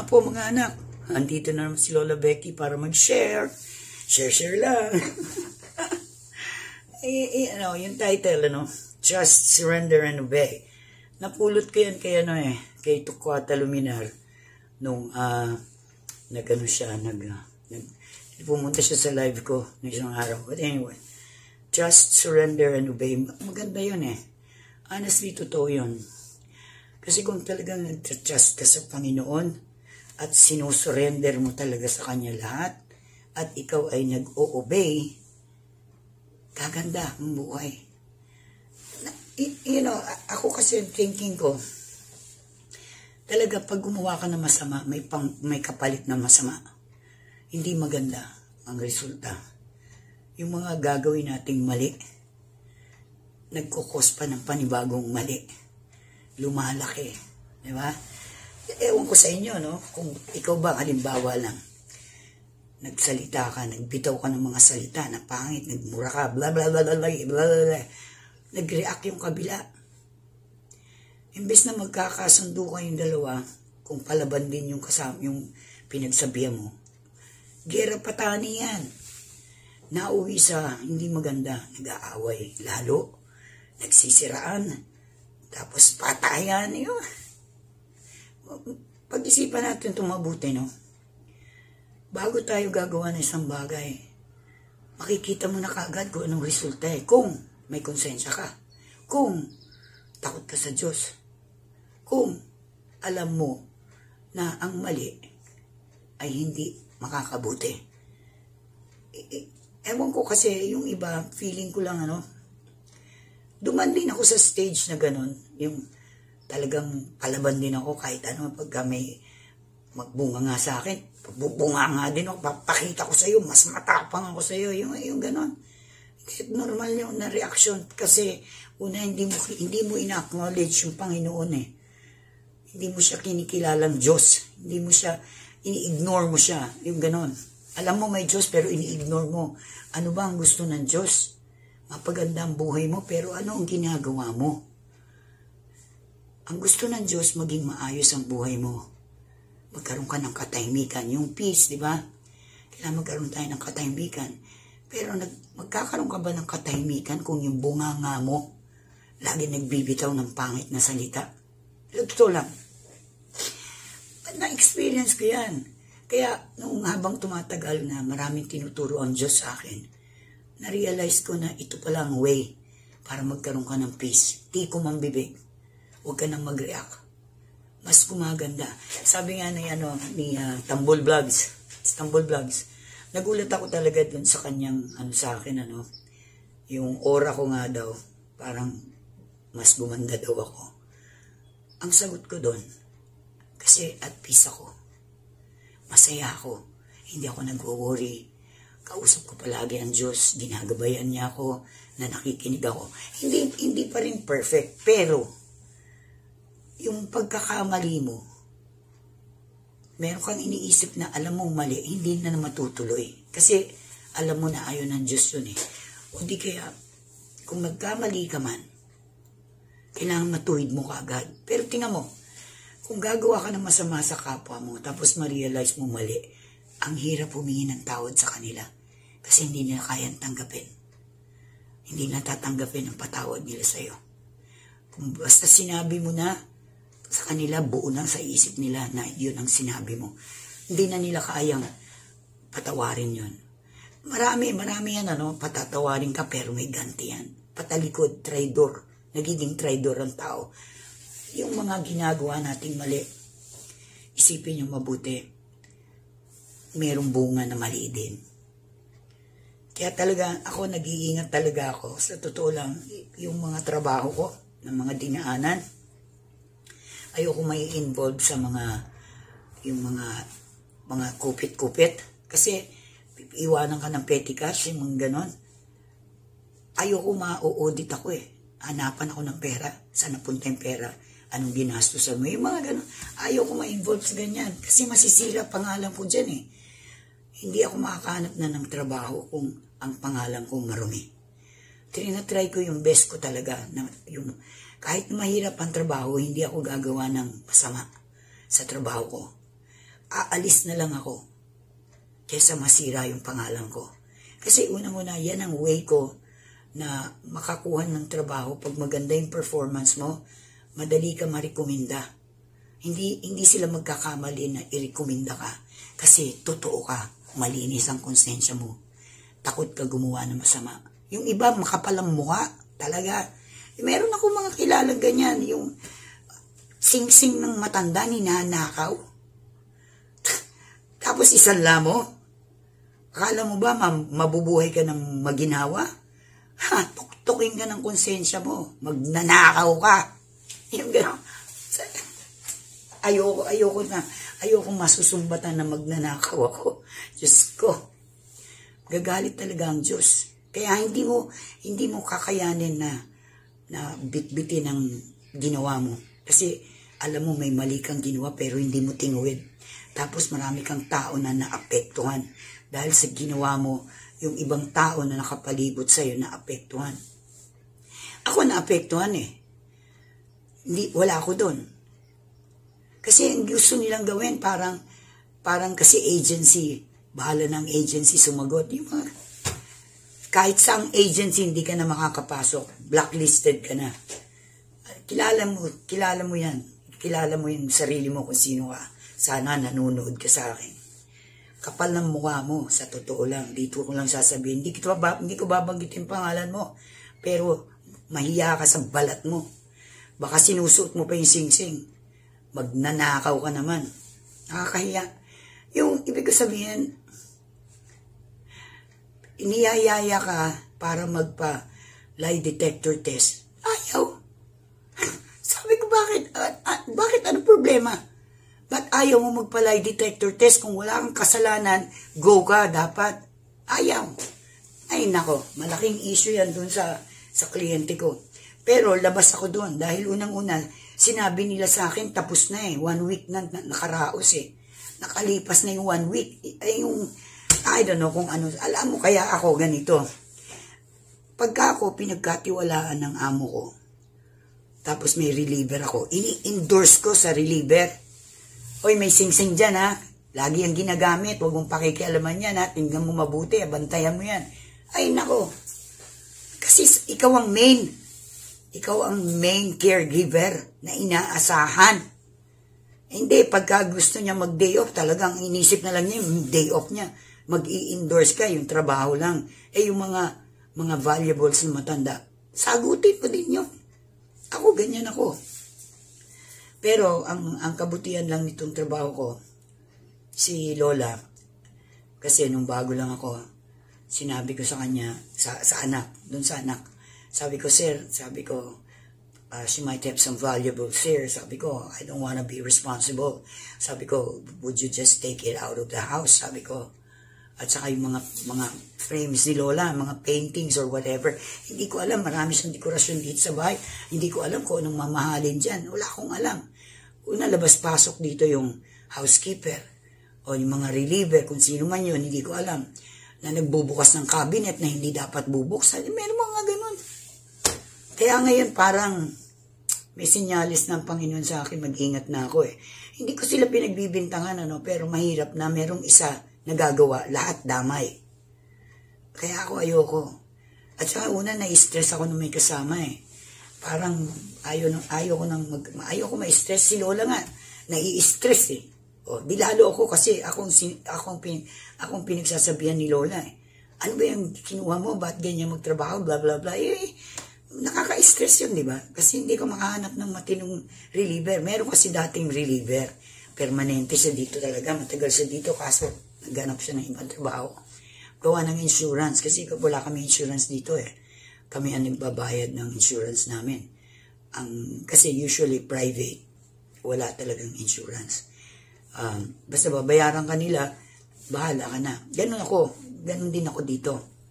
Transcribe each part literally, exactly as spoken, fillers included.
nga po mga anak, andito na naman si Lola Becky para mag-share. Share-share lang. eh, eh, ano, yung title, ano, Just Surrender and Obey. Napulot ko yan kay, ano eh, kay Tukwata Luminar. Nung, ah, uh, nag-ano siya, nag, uh, nag, pumunta siya sa live ko ng isang araw. But anyway, Just Surrender and Obey. Maganda yun eh. Honestly, totoo yun. Kasi kung talagang nag-trust ka sa Panginoon at sinusurrender mo talaga sa Kanya lahat at ikaw ay nag-o-obey, kaganda ang buhay. You know, ako kasi thinking ko, talaga pag gumawa ka ng masama, may, pang, may kapalit na masama. Hindi maganda ang resulta. Yung mga gagawin nating mali, nagkukos pa ng panibagong mali. Lumalaki. Di ba? Ewan ko sa inyo, no? Kung ikaw ba, halimbawa lang, nagsalita ka, nagbitaw ka ng mga salita na pangit, nagmura ka, bla bla bla bla bla bla bla, nag-react yung kabila. Imbes na magkakasundo kayong dalawa, kung palaban din yung kasama, yung pinagsabihan mo, gera patani yan. Nauwi sa hindi maganda, nag-aaway, lalo, nagsisiraan, tapos patayan, yun. Pag-isipan natin ito mabuti, no? Bago tayo gagawa ng isang bagay, makikita mo na kaagad kung anong resulta eh. Kung may konsensya ka, kung takot ka sa Diyos, kung alam mo na ang mali ay hindi makakabuti. E e ewan ko kasi, yung iba, feeling ko lang, ano, duman din ako sa stage na gano'n, yung talagang palaban din ako kahit ano, pagka may magbunga nga sa akin, bunga nga din ako, papakita ko sa iyo, mas matapang ako sa iyo, yung, yung gano'n. Normal yung na reaction kasi una, hindi mo, hindi mo ina-acknowledge yung Panginoon eh. Hindi mo siya kinikilalang Diyos, hindi mo siya, ini-ignore mo siya, yung gano'n. Alam mo may Diyos pero ini-ignore mo. Ano ba ang gusto ng Diyos? Mapaganda ang buhay mo, pero ano ang ginagawa mo? Ang gusto ng Diyos, maging maayos ang buhay mo. Magkaroon ka ng katahimikan. Yung peace, di ba? Kailangan magkaroon tayo ng katahimikan. Pero nag, magkakaroon ka ba ng katahimikan kung yung bunganga mo lagi nagbibitaw ng pangit na salita? Totoo lang. Na-experience ko yan. Kaya, nung habang tumatagal na maraming tinuturo ang Diyos sa akin, na-realize ko na ito pala ang way para magkaroon ka ng peace. Di ko mang bibig. Huwag ka nang mag-react. Mas gumaganda. Sabi nga ni, ano, ni uh, Tambol Vlogs, Tambol Vlogs, nagulat ako talaga dun sa kanyang, ano sa akin, ano, yung aura ko nga daw, parang mas gumanda daw ako. Ang sagot ko dun, kasi at peace ako. Masaya ako. Hindi ako nag-worry. Kausap ko palagi ang Diyos, ginagabayan niya ako, na nakikinig ako. Hindi, hindi pa rin perfect, pero yung pagkakamali mo, meron kang iniisip na alam mong mali, hindi na na matutuloy. Kasi alam mo na ayaw ng Diyos yun eh. O di kaya, kung magkamali ka man, kailangan matuwid mo kaagad. Pero tingnan mo, kung gagawa ka ng masama sa kapwa mo, tapos ma-realize mo mali, ang hirap humingi ng tawad sa kanila kasi hindi nila kayang tanggapin. Hindi na tatanggapin ang patawad nila sa'yo. Kung basta sinabi mo na sa kanila, buo na sa isip nila na yun ang sinabi mo. Hindi na nila kayang patawarin yun. Marami, marami yan, ano, patatawarin ka pero may ganti yan. Patalikod, traidor. Nagiging traidor ang tao. Yung mga ginagawa nating mali, isipin nyo mabuti, merong bunga na mali din. Kaya talaga, ako nag-iingat talaga ako. Sa totoo lang, yung mga trabaho ko, ng mga dinaanan, ayoko may involve sa mga, yung mga, mga kupit-kupit. Kasi, iwanan ka ng petty cash, yung mga ganon. Ayoko ma-audit ako eh. Hanapan ako ng pera. Saan napunta yung pera? Anong ginastosan mo? Yung mga ganon. Ayoko ma-involve sa ganyan. Kasi masisira pangalan ko dyan eh. Hindi ako makakahanap na ng trabaho kung ang pangalan ko marumi. Tinatry ko yung best ko talaga. Na yung, kahit mahirap ang trabaho, hindi ako gagawa ng masama sa trabaho ko. aalis na lang ako kesa masira yung pangalan ko. Kasi unang-una, yan ang way ko na makakuha ng trabaho. Pag maganda yung performance mo, madali ka marekomenda. Hindi, hindi sila magkakamali na irekomenda ka. Kasi totoo ka, malinis ang konsensya mo. Takot ka gumawa ng masama. Yung iba, makapalang mukha, talaga. Meron ako mga kilala ganyan, yung sing-sing ng matanda, ninanakaw. Tapos isang lamo, akala mo ba mabubuhay ka ng maginawa? Ha, tuktukin ka ng konsensya mo, magnanakaw ka. Yung gano'n. Ayoko, ayoko na, ayoko masusumbatan na magnanakaw ako. Diyos ko, gagalit talaga ang Diyos. Kaya hindi mo, hindi mo kakayanin na, na bitbitin ang ginawa mo. Kasi alam mo may mali kang ginawa pero hindi mo tinuwid. Tapos marami kang tao na naapektuhan. Dahil sa ginawa mo, yung ibang tao na nakapalibot sa'yo naapektuhan. Ako naapektuhan eh. Hindi, wala ako doon. Kasi ang gusto nilang gawin, parang, parang kasi agency, bahala ng agency sumagot. Yung mga, kahit saang agency, hindi ka na makakapasok. Blacklisted ka na. Kilala mo, kilala mo yan. Kilala mo yung sarili mo kung sino ka. Sana nanonood ka sa akin. Kapal ng mukha mo, sa totoo lang. Dito ko lang sasabihin. Hindi ko, hindi ko babanggitin pangalan mo. Pero mahiya ka sa balat mo. Baka sinusuot mo pa yung sing-sing. Magnanakaw ka naman. Nakakahiya. Yung ibig ko sabihin, iniyayaya ka para magpa lie detector test. Ayaw. Sabi ko, bakit? Uh, uh, bakit? Ano problema? Ba't ayaw mo magpa lie detector test kung wala kang kasalanan? Go ka, dapat. Ayaw. Ay, nako. Malaking issue yan dun sa, sa kliyente ko. Pero labas ako doon dahil unang-una, sinabi nila sa akin, tapos na eh. One week na, na nakaraos eh. Nakalipas na yung one week. Ay, yung, I don't know kung ano. Alam mo, kaya ako ganito. Pagka ako pinagkatiwalaan ng amo ko, tapos may reliever ako, ini-endorse ko sa reliever. Hoy, may sing-sing dyan ha. Lagi ang ginagamit. Huwag mong pakikialaman yan ha. Tingnan mo mabuti. Bantayan mo yan. Ay, nako. Kasi ikaw ang main. Ikaw ang main caregiver na inaasahan. Hindi, pagka gusto niya mag-day off, talagang inisip na lang niya yung day off niya. Mag-i-endorse ka, yung trabaho lang. Eh, yung mga mga valuables na matanda, sagutin ko din yun. Ako, ganyan ako. Pero, ang, ang kabutihan lang nitong trabaho ko, si Lola, kasi nung bago lang ako, sinabi ko sa kanya, sa, sa anak, dun sa anak, sabi ko, sir, sabi ko, uh, she might have some valuables here. Sabi ko, I don't want to be responsible. Sabi ko, would you just take it out of the house? Sabi ko, at saka yung mga, mga frames ni Lola, mga paintings or whatever. Hindi ko alam, marami siyang dekorasyon dito sa bahay. Hindi ko alam kung anong mamahalin dyan. Wala akong alam. Una, labas-pasok dito yung housekeeper o yung mga reliever, kung sino man yun, hindi ko alam. Na nagbubukas ng cabinet na hindi dapat bubuksan. Meron mga ganun. Kaya ngayon parang may sinyalis ng Panginoon sa akin, mag-ingat na ako eh. Hindi ko sila pinagbibintangan, ano, pero mahirap na merong isa nagagawa, lahat damay. Kaya ako ayoko. At saka una, na-stress ako nung may kasama eh. Parang ayaw, ayaw ko nang mag, ayaw ko ma-stress. Si Lola nga, nai-stress eh. O, di lalo ako kasi akong, akong, pin, akong pinagsasabihan ni Lola eh. Ano ba yung kinuha mo? Ba't ganyan magtrabaho? Blah, blah, blah. Eh, nakaka-stress yun, di ba? Kasi hindi ka makahanap ng matinong reliever. Meron kasi dating reliever. Permanente siya dito talaga. Matagal siya dito kaso naghanap siya ng ibang trabaho. Gawa ng insurance. Kasi wala kami insurance dito eh. Kami ang nagbabayad ng insurance namin. Ang, kasi usually private. Wala talagang insurance. Um, basta babayaran ka nila, bahala ka na. Ganun ako. Ganun din ako dito.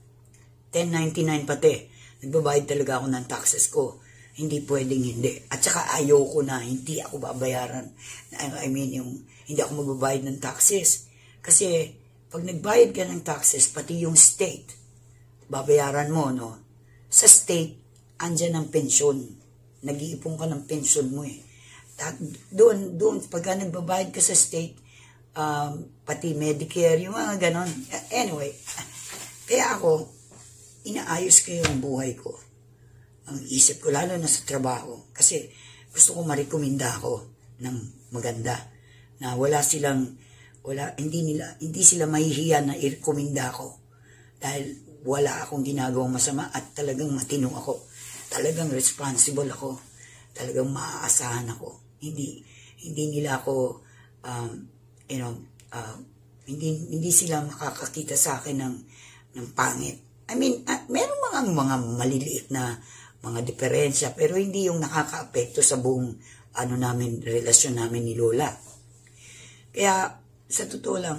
ten ninety-nine pati. Nagbabayad talaga ako ng taxes ko. Hindi pwedeng hindi. At saka ayaw ko na hindi ako babayaran. I mean, yung hindi ako magbabayad ng taxes. Kasi pag nagbayad ka ng taxes, pati yung state, babayaran mo, no? Sa state, andyan ang pensyon. Nag-iipon ka ng pensyon mo eh. Doon, doon, pagka nagbabayad ka sa state, um, pati Medicare, yung mga ganon. Anyway, kaya ako, inaayos ko yung buhay ko. Ang isip ko, lalo na sa trabaho. Kasi gusto ko marekomenda ako ng maganda. Na wala silang, wala, hindi nila, hindi sila mahihiya na i-rekomenda ako. Dahil wala akong ginagawang masama at talagang matino ako. Talagang responsible ako. Talagang maaasahan ako. Hindi, hindi nila ako, um, you know, uh, hindi, hindi sila makakakita sa akin ng, ng pangit. I mean, uh, meron mga, mga maliliit na mga diferensya, pero hindi yung nakaka-apekto sa buong, ano namin, relasyon namin ni Lola. Kaya, sa totoo lang,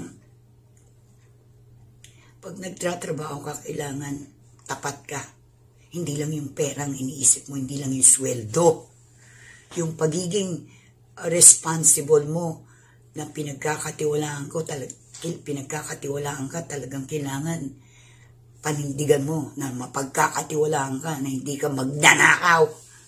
pag nagtratrabaho ka, kailangan tapat ka. Hindi lang yung perang iniisip mo, hindi lang yung sweldo. Yung pagiging responsible mo na pinagkakatiwalaan ko, talag, pinagkakatiwalaan ka, talagang kailangan panindigan mo na mapagkakatiwalaan ka, na hindi ka magnanakaw.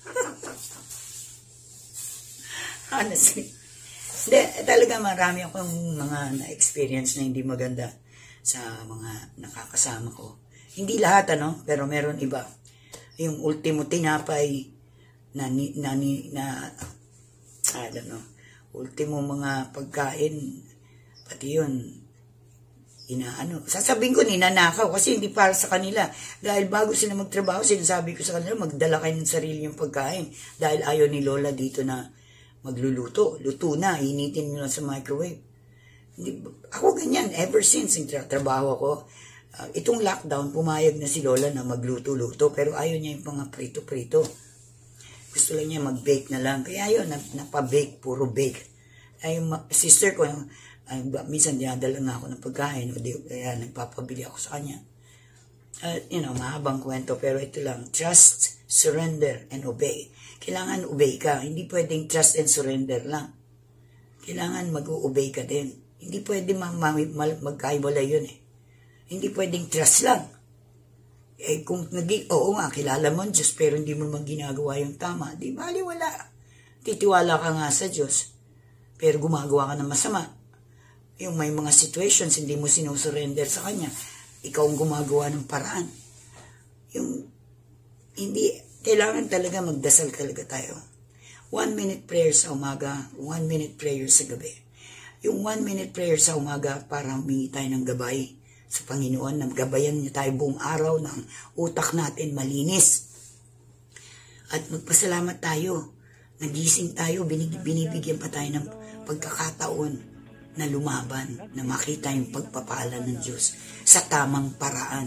Honestly. De, talaga marami akong mga na-experience na hindi maganda sa mga nakakasama ko. Hindi lahat, ano, pero meron iba. Yung ultimo tinapay na, na, na, na I don't know, ultimo mga pagkain, pati yun, inaano, sasabihin ko ninanakaw kasi hindi para sa kanila. Dahil bago sila magtrabaho, sinasabi ko sa kanila, magdala kayo ng sarili yung pagkain. Dahil ayaw ni Lola dito na magluluto. Luto na, hinitin mo lang sa microwave. Hindi, ako ganyan, ever since yung trabaho ako, uh, itong lockdown, pumayag na si Lola na magluto-luto, pero ayaw niya yung mga prito-prito. Gusto lang niya mag-bake na lang. Kaya yun, napabake, puro bake. Ay, sister ko, ay, minsan dinadala nga ako ng pagkain, o di, kaya nagpapabili ako sa kanya. Uh, you know, mahabang kwento, pero ito lang, trust, surrender, and obey. Kailangan obey ka, hindi pwedeng trust and surrender lang. Kailangan mag-obey ka din. Hindi pwedeng ma ma ma magkaiwala yun eh. Hindi pwedeng trust lang. Eh kung naging, oo nga, kilala mo ang Diyos, pero hindi mo naman ginagawa yung tama, di bali wala. Titiwala ka nga sa Diyos, pero gumagawa ka ng masama. Yung may mga situations, hindi mo sinusurrender sa Kanya, ikaw ang gumagawa ng paraan. Yung, hindi, kailangan talaga magdasal talaga tayo. One minute prayer sa umaga, one minute prayer sa gabi. Yung one minute prayer sa umaga, para humingi tayo ng gabay sa Panginoon, na gabayan niya tayo buong araw ng utak natin malinis. At magpasalamat tayo, nagising tayo, binig, binibigyan pa tayo ng pagkakataon na lumaban, na makita yung pagpapala ng Diyos sa tamang paraan.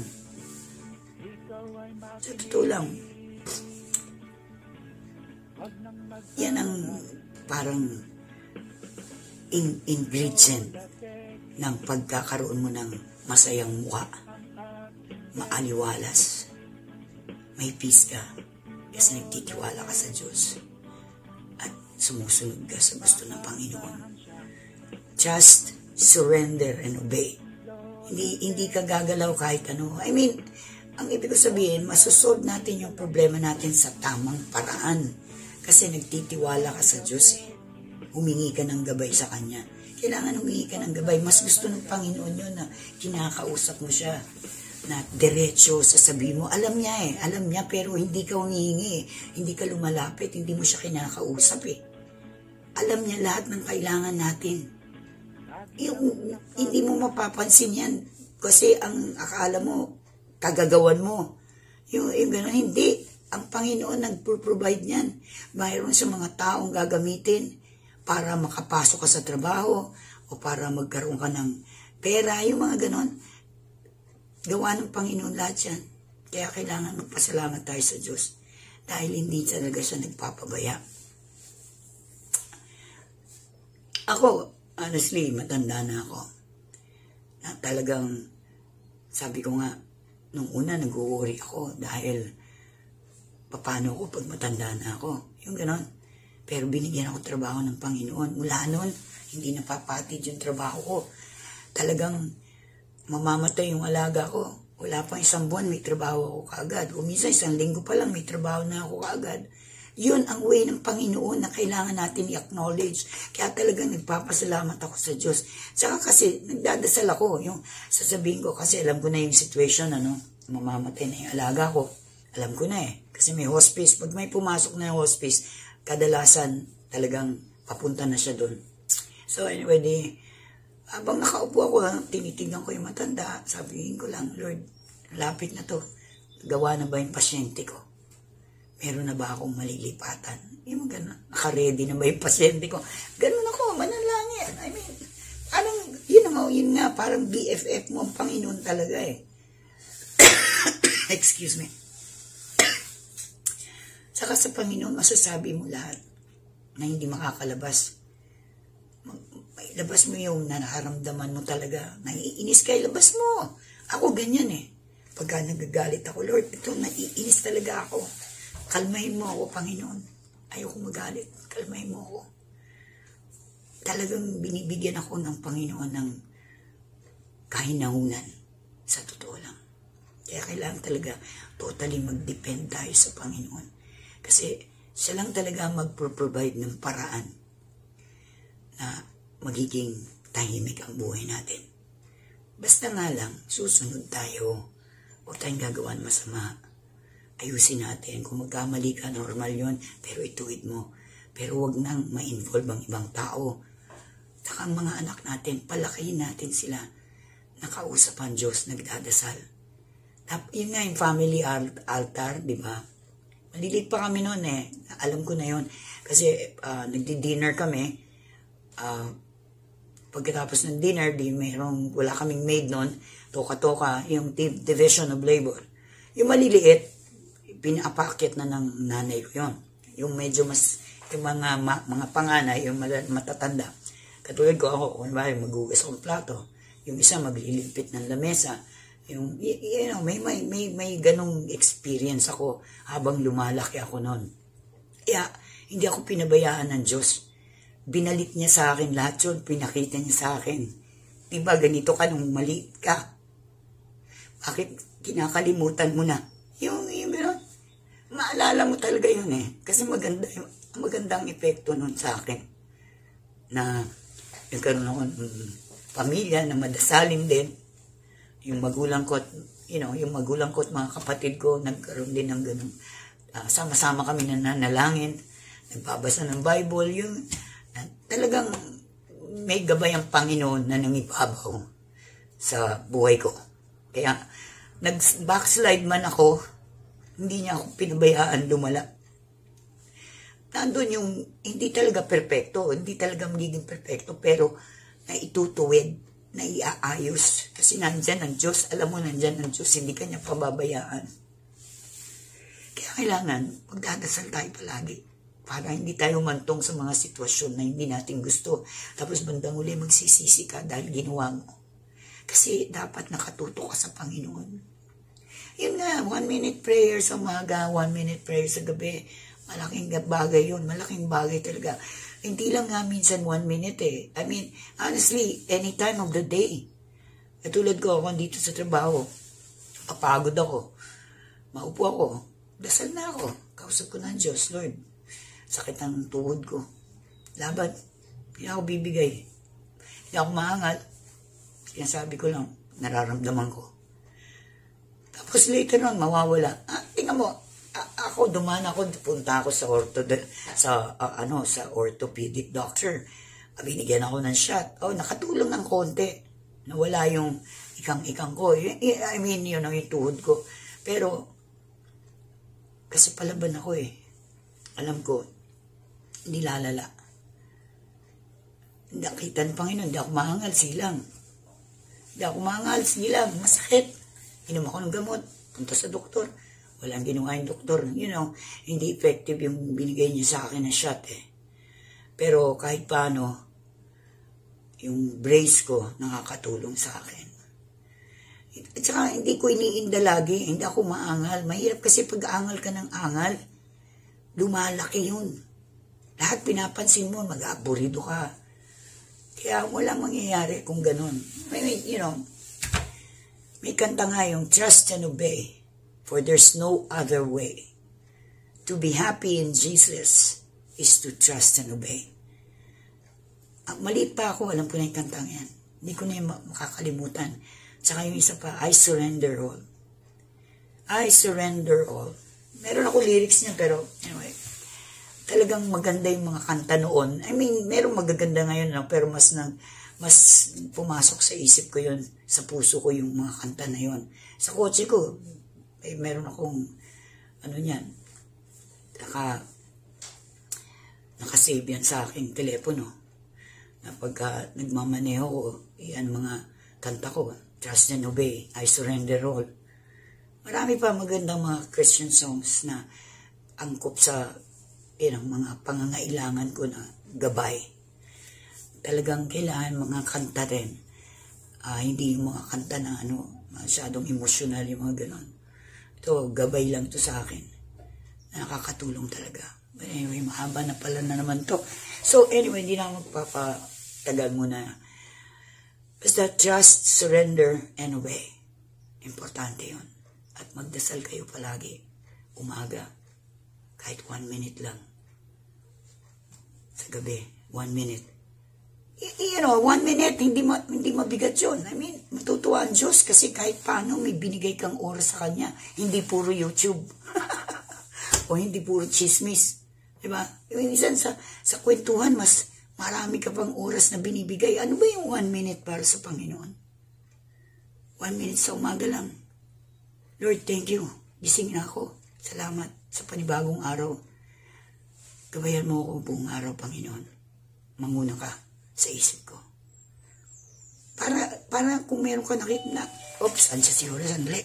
Sa totoo lang, yan ang parang in ingredient ng pagkakaroon mo ng masayang mukha, maaliwalas, may peace ka, kasi nagtitiwala ka sa Diyos at sumusunod ka sa gusto ng Panginoon. Trust, surrender, and obey. Hindi, hindi ka gagalaw kahit ano. I mean, ang ibig ko sabihin, masusolve natin yung problema natin sa tamang paraan. Kasi nagtitiwala ka sa Diyos eh. Humingi ka ng gabay sa Kanya. Kailangan humingi ka ng gabay. Mas gusto ng Panginoon yun na kinakausap mo siya. Na diretso sasabihin mo. Alam niya eh. Alam niya pero hindi ka humihingi eh. Hindi ka lumalapit. Hindi mo siya kinakausap eh. Alam niya lahat ng kailangan natin. Yung, hindi mo mapapansin yan kasi ang akala mo kagagawan mo yung, yung gano'n, hindi. Ang Panginoon nag-provide niyan. Mayroon sa mga taong gagamitin para makapasok ka sa trabaho o para magkaroon ka ng pera, yung mga gano'n. Gawa ng Panginoon lahat yan. Kaya kailangan magpasalamat tayo sa Diyos dahil hindi talaga siya nagpapabaya. Ako, honestly, matanda na ako. Na talagang, sabi ko nga, nung una nag-worry ako dahil paano ako pag matanda na ako. Yung ganon. Pero binigyan ako trabaho ng Panginoon. Mula noon, hindi napapatid yung trabaho ko. Talagang mamamatay yung alaga ko. Wala pang isang buwan, may trabaho ako kaagad. O minsan, isang linggo pa lang, may trabaho na ako kaagad. Yun ang way ng Panginoon na kailangan natin i-acknowledge. Kaya talagang nagpapasalamat ako sa Diyos. Saka kasi nagdadasal ako. Yung sasabihin ko kasi alam ko na yung situation, ano, mamamatay na yung alaga ko. Alam ko na eh. Kasi may hospice. Pag may pumasok na yung hospice, kadalasan talagang papunta na siya doon. So anyway, di, habang nakaupo ako, tinitignan ko yung matanda. Sabihin ko lang, Lord, lapit na to. Gawa na ba yung pasyente ko? Meron na ba akong malilipatan? Yung gano'n, naka-ready na ba yung pasyente ko? Ganun ako, manalangin. I mean, parang, yun nga, yun nga, parang B F F mo ang Panginoon talaga eh. Excuse me. Saka sa Panginoon, masasabi mo lahat na hindi makakalabas. Labas mo yung nanaharamdaman mo talaga. Naiinis ka, labas mo. Ako ganyan eh. Pagka nagagalit ako, Lord, ito, naiinis talaga ako. Kalmahin mo ako, Panginoon. Ayoko magalit. Kalmahin mo ako. Talagang binibigyan ako ng Panginoon ng kahinahunan. Sa totoo lang. Kaya kailangan talaga totally mag-depend tayo sa Panginoon. Kasi siya lang talaga mag-provide ng paraan na magiging tahimik ang buhay natin. Basta nga lang, susunod tayo. Huwag tayong gagawan masama. Ayusin natin. Kung magkamali ka, normal yun. Pero ituwid mo. Pero huwag nang ma-involve ang ibang tao. Saka ang mga anak natin, palakihin natin sila. Nakausap ang Diyos, nagdadasal. Yun nga yung family altar, di ba? Malilit pa kami noon eh. Alam ko na yun. Kasi uh, nagdi-dinner kami. Uh, pagkatapos ng dinner, di mayroong, wala kaming maid noon. Toka-toka, yung division of labor. Yung maliliit, pinapakit na ng nanay ko yun. Yung medyo mas, yung mga ma, mga panganay, yung matatanda. Katulad ko ako, kung ba, maghugas akong plato. Yung isa maglilipit ng lamesa. Yung, you know, may, may, may, may ganong experience ako habang lumalaki ako noon. Kaya, hindi ako pinabayaan ng Diyos. Binalik niya sa akin lahat yun, pinakita niya sa akin. Diba, ganito ka nung maliit ka? Bakit kinakalimutan mo na? Yung, yung gano'n. Maalala mo talaga yun eh. Kasi maganda, magandang epekto nun sa akin. Na nagkaroon ako ng pamilya na madasalin din. Yung magulang ko, you know, yung magulang ko at mga kapatid ko, nagkaroon din ng ganun. Uh, sama-sama kami na nanalangin. Nagbabasa ng Bible. Yung, uh, talagang may gabay ang Panginoon na nangibabaw sa buhay ko. Kaya, nag-backslide man ako, hindi niya ako pinabayaan lumala. Nandun yung, hindi talaga perfecto, hindi talaga magiging perfecto, pero naitutuwid, naiaayos. Kasi nandyan ang Diyos, alam mo nandyan ang Diyos, hindi ka niya pababayaan. Kaya kailangan, magdadasal tayo palagi, para hindi tayo mantong sa mga sitwasyon na hindi natin gusto. Tapos bandang uli magsisisi ka dahil ginawa mo. Kasi dapat nakatuto ka sa Panginoon. Yun nga, one minute prayer sa umaga, one minute prayer sa gabi. Malaking bagay yun, malaking bagay talaga. Hindi lang nga minsan one minute eh. I mean, honestly, any time of the day. Katulad ko, ako dito sa trabaho, papagod ako, maupo ako, dasal na ako, kausap ko ng Diyos, Lord. Sakit ang tuhod ko. Laban, hindi ako bibigay. Hindi ako maangal. Sinasabi ko lang, nararamdaman ko. Tapos later on, mawawala. Ah, tingnan mo, ako dumaan ako, punta ako sa ortho, sa uh, ano, sa orthopedic doctor. Binigyan ako ng shot. Oh, nakatulong ng konti. Nawala yung ikang-ikang ko. I mean, yun ang yung tuhod ko. Pero kasi palaban ako eh. Alam ko, hindi lalala. Nakita ng Panginoon, hindi ako mahangal, silang. Hindi ako mahangal, silang, masakit. Inom ako ng gamot, punta sa doktor. Walang ginawa yung doktor. You know, hindi effective yung binigay niya sa akin na shot eh. Pero kahit paano, yung brace ko nakakatulong sa akin. At saka hindi ko iniinda lagi, hindi ako maangal. Mahirap kasi pag angal ka ng angal, lumalaki yun. Lahat pinapansin mo, mag-aburido ka. Kaya walang mangyayari kung ganun. I mean, you know, may kanta nga yung trust and obey, for there's no other way To be happy in Jesus is to trust and obey. Ah, maliit pa ako, alam ko na yung kantang yan. Hindi ko na yung makakalimutan. Tsaka yung isa pa, I surrender all. I surrender all. Meron ako lyrics niya, pero anyway, talagang maganda yung mga kanta noon. I mean, meron magaganda ngayon, no? Pero mas nang mas pumasok sa isip ko yun, sa puso ko yung mga kanta na yun. Sa kotse ko, eh, meron akong, ano yan, naka, nakasave yan sa aking telepono. Na pagka nagmamaneho ko, yan mga kanta ko, Trust and Obey, I Surrender All. Marami pa magandang mga Christian songs na angkop sa yan, mga pangangailangan ko na gabay. Talagang kailangan mga kanta rin. Uh, hindi yung mga kanta na ano, masyadong emosyonal yung mga ganon. Ito, gabay lang to sa akin. Nakakatulong talaga. But anyway, mahaba na pala na naman to. So anyway, hindi na ako magpapatagal muna. Basta trust, surrender, and obey. Importante yun. At magdasal kayo palagi. Umaga. Kahit one minute lang. Sa gabi, one minute. You know, one minute, hindi, ma hindi mabigat yun. I mean, matutuwa ang Diyos kasi kahit paano may binigay kang oras sa Kanya. Hindi puro YouTube. O hindi puro chismis. Diba? Yung minsan sa, sa kwentuhan, mas marami ka pang oras na binibigay. Ano ba yung one minute para sa Panginoon? One minute sa umaga lang. Lord, thank you. Gising na ako. Salamat sa panibagong araw. Gabayan mo ako buong araw, Panginoon. Manguna ka sa isip ko. Para, para kung meron ka nakita na, oops, ansya si Hola, sandali.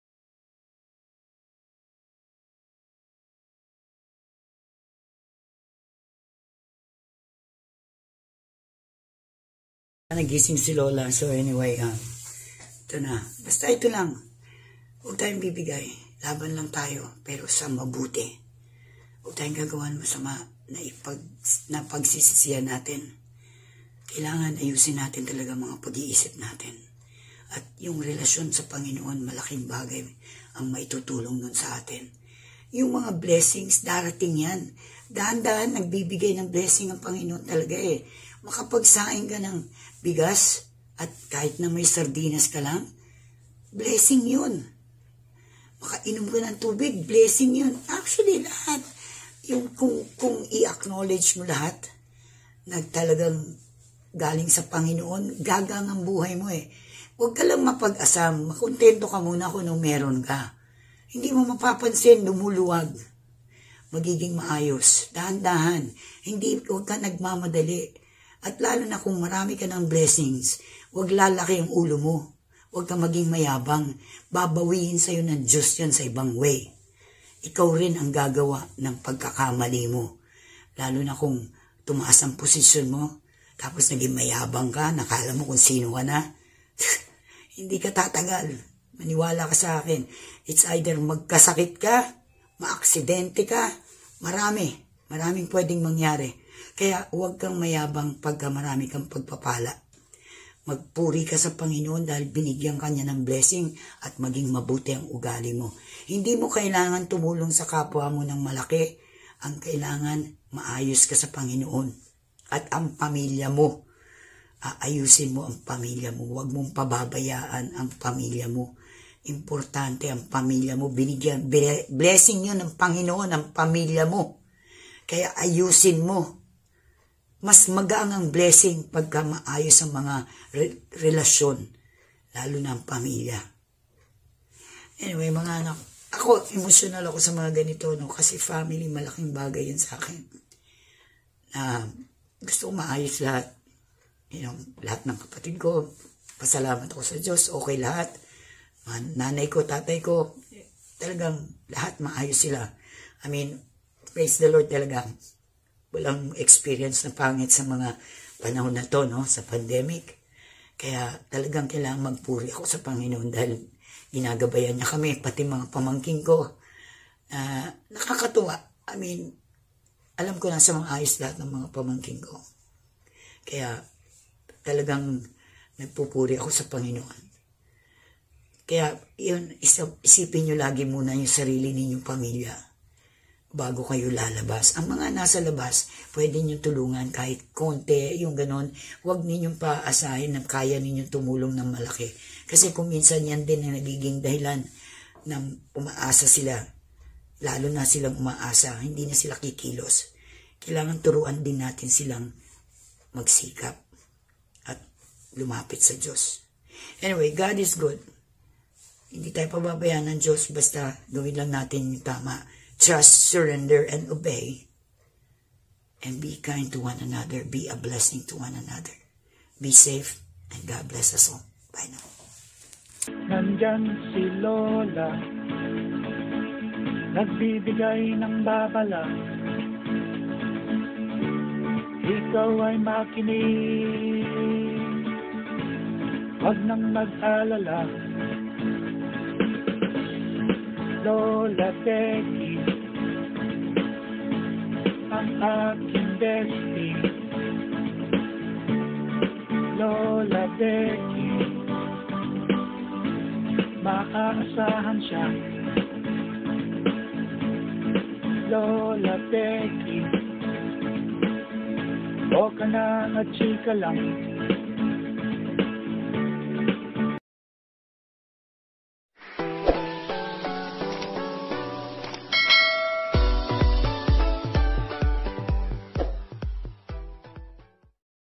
Nagising si Lola. So anyway, uh, ito na. Basta ito lang. Huwag tayong bibigay. Laban lang tayo. Pero sa mabuti. Huwag tayong gagawan masama na, ipag, na pagsisisiyan natin. Kailangan ayusin natin talaga mga pag-iisip natin. At yung relasyon sa Panginoon, malaking bagay ang maitutulong nun sa atin. Yung mga blessings, darating yan. Dahan-dahan nagbibigay ng blessing ang Panginoon talaga eh. Makapagsaing ka ng bigas at kahit na may sardinas ka lang, blessing yun. Makainom ka ng tubig, blessing yun. Actually, lahat. Yung kung, kung i-acknowledge mo lahat, nagtalagang galing sa Panginoon, gagang ang buhay mo eh. Huwag ka lang mapag-asam, makontento ka muna kung nung meron ka. Hindi mo mapapansin, lumuluwag. Magiging maayos, dahan-dahan. Hindi, huwag ka nagmamadali. At lalo na kung marami ka ng blessings, huwag lalaki ang ulo mo. Huwag ka maging mayabang. Babawiin sa'yo ng Diyos yan sa ibang way. Ikaw rin ang gagawa ng pagkakamali mo. Lalo na kung tumaas ang posisyon mo, tapos naging mayabang ka, nakala mo kung sino ka na. Hindi ka tatagal. Maniwala ka sa akin. It's either magkasakit ka, maaksidente ka, marami. Maraming pwedeng mangyari. Kaya huwag kang mayabang pagka marami kang pagpapala. Magpuri ka sa Panginoon dahil binigyan ka niya ng blessing at maging mabuti ang ugali mo. Hindi mo kailangan tumulong sa kapwa mo ng malaki. Ang kailangan, maayos ka sa Panginoon. At ang pamilya mo, aayusin mo ang pamilya mo. Huwag mong pababayaan ang pamilya mo. Importante ang pamilya mo. Binigyan, blessing yun ng Panginoon, ang pamilya mo. Kaya ayusin mo. Mas magaang ang blessing pagka maayos ang mga re relasyon, lalo na ang pamilya. Anyway, mga anak, ako, emotional ako sa mga ganito, no? Kasi family, malaking bagay yan sa akin. Na, uh, gusto ko maayos lahat. You know, lahat ng kapatid ko, pasalamat ako sa Diyos, okay lahat. Nanay ko, tatay ko, talagang lahat maayos sila. I mean, praise the Lord talaga. Walang experience na pangit sa mga panahon na to, no? Sa pandemic. Kaya talagang kailangan magpuri ako sa Panginoon dahil ginagabayan niya kami, pati mga pamangking ko. Uh, nakakatuwa. I mean, alam ko na sa mga ayos lahat ng mga pamangking ko. Kaya talagang nagpupuri ako sa Panginoon. Kaya yun, isipin nyo lagi muna yung sarili ninyong pamilya. bago kayo lalabas. Ang mga nasa labas, pwede niyo tulungan kahit konti, yung ganon. Huwag ninyong paasahin na kaya ninyong tumulong ng malaki. Kasi kung minsan yan din ang nagiging dahilan na umaasa sila, lalo na silang umaasa, hindi na sila kikilos. Kailangan turuan din natin silang magsikap at lumapit sa Diyos. Anyway, God is good. Hindi tayo pababayaan ng Diyos, basta gawin lang natin yung tama. Trust, surrender, and obey. And be kind to one another. Be a blessing to one another. Be safe, and God bless us all. Bye now. Nandyan si Lola, nagbibigay ng babala. Ikaw ay makinig, wag nang mag-alala. Lola Becky, ang aking bestie. Lola Becky, maaasahan siya. Lola Becky, o ka na at chika lang.